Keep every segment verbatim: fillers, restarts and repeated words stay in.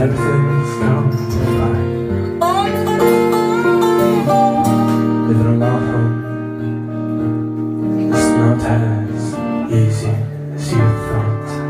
Everything's going to be fine. Living alone home is not as easy as you thought.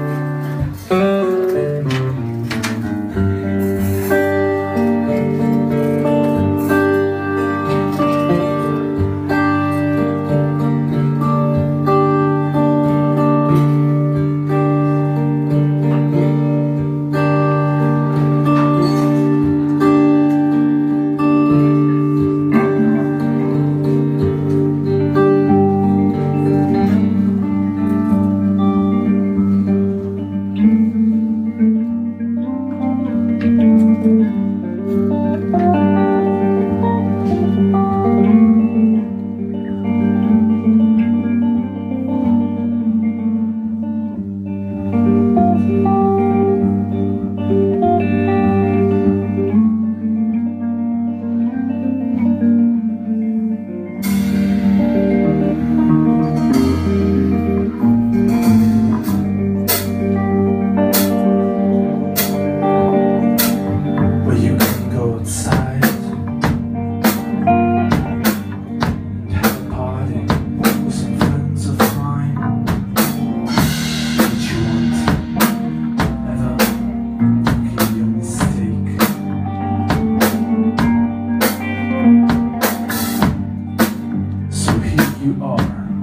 You are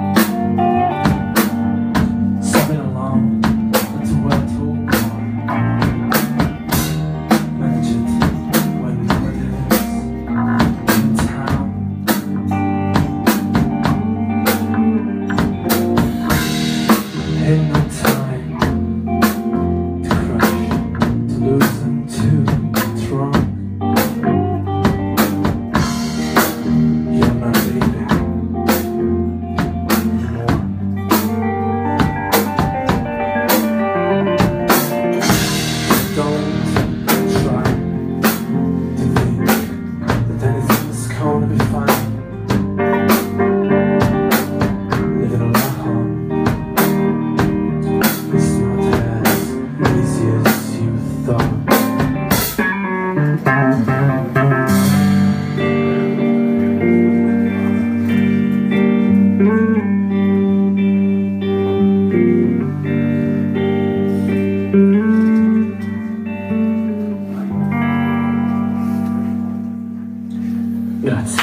stepping along into where to war. Manage it when it is in town. Ain't no time to crush, to lose and to drunk. You're not leaving. Gonna be fine. Living alone is not as easy as you thought. Grazie.